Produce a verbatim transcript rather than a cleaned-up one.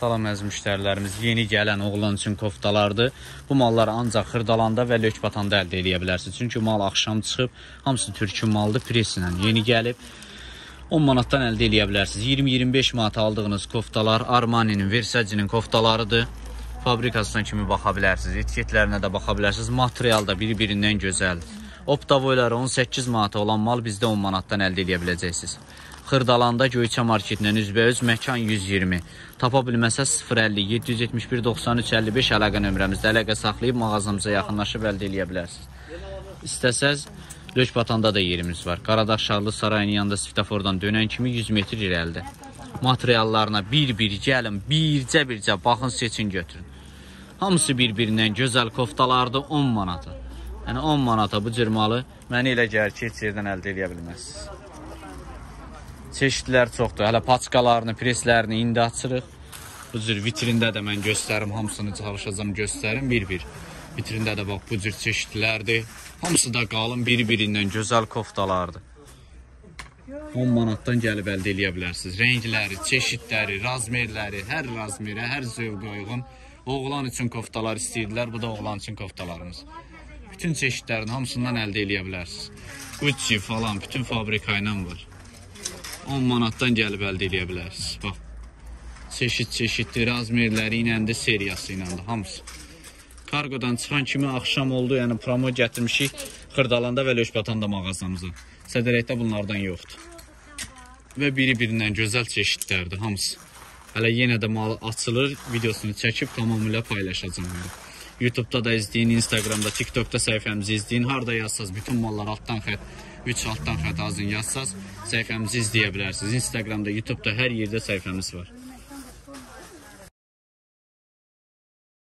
Salam əziz müştərilərimiz, yeni gələn oğlan üçün koftalardır. Bu malları ancaq Xırdalanda və Lökbatanda əldə edə bilərsiniz. Çünki mal axşam çıxıb, hamısı türkün maldır, preslə yeni gəlib. on manatdan əldə edə bilərsiniz. iyirmi iyirmi beş manat aldığınız koftalar Armani'nin, Versace'nin koftalarıdır. Fabrikasından kimi baxa bilərsiniz, etiketlərinə də baxa bilərsiniz. Material da bir-birindən gözəldir. Optavoyları on səkkiz manata olan mal bizdə on manatdan əldə edə biləcəksiniz. Xırdalanda Göyçə marketindən üzbəüz məkan yüz iyirmi. Tapa bilməsə sıfır əlli yeddi yüz yetmiş bir doxsan üç əlli beş əlaqə nömrəmizdə əlaqə saxlayıb mağazamıza yaxınlaşıb əldə edə bilərsiniz. İstəsəz Lökbatanda da yerimiz var. Qaradağ Şarlı Sarayının yanında svetofordan dönən kimi yüz metr irəlidə. Materiallarına bir-bir gəlin, bircə-bircə baxın, seçin, götürün. Hamısı bir-birindən gözəl koftalardır on manata. Yəni on manata bu cür malı mənə elə gəlir ki, heç yerdən əldə edə bilməzsiniz. Çeşidlər çoxdur. Hələ paçkalarını, preslərini indi açırıq. Bu cür vitrində də mən göstərim, hamısını çalışacağım göstərim bir-bir. Vitrində də bax bu cür çeşidlərdir. Hamısı da qalın bir-birindən gözəl koftalardır. on manatdan gəlib əldə edə bilərsiniz. Rəngləri, çeşidləri, razmerləri, hər razmerə, hər zövqə uyğun oğlan üçün koftalar istəyirdilər. Bu da oğlan üçün koftalarımız. Bütün çeşidlərin hamısından əldə edə bilərsiniz. Gucci falan, bütün fabrika ilə var. on manatdan gəlib əldə edə bilərsiniz. Bax, çeşid-çeşidli razmerləri ilə də seriyası ilə də hamısı. Kargodan çıxan kimi axşam oldu, yəni promo gətirmişik Xırdalanda və Lökbatanda mağazamıza. Sədərəkdə bunlardan yoxdur. Və biri-birindən gözəl çeşidlərdir hamısı. Hələ yenə də mal açılır, videosunu çəkib tamamilə paylaşacağım. YouTube'da da izləyin, Instagramda, TikTok'da səhifəmizi izləyin. Harada yazsaz, bütün mallar altdan xət, üç altdan xət azın yazsaz, səhifəmizi izləyə bilərsiniz. Instagramda, YouTube'da hər yerdə səhifəmiz var.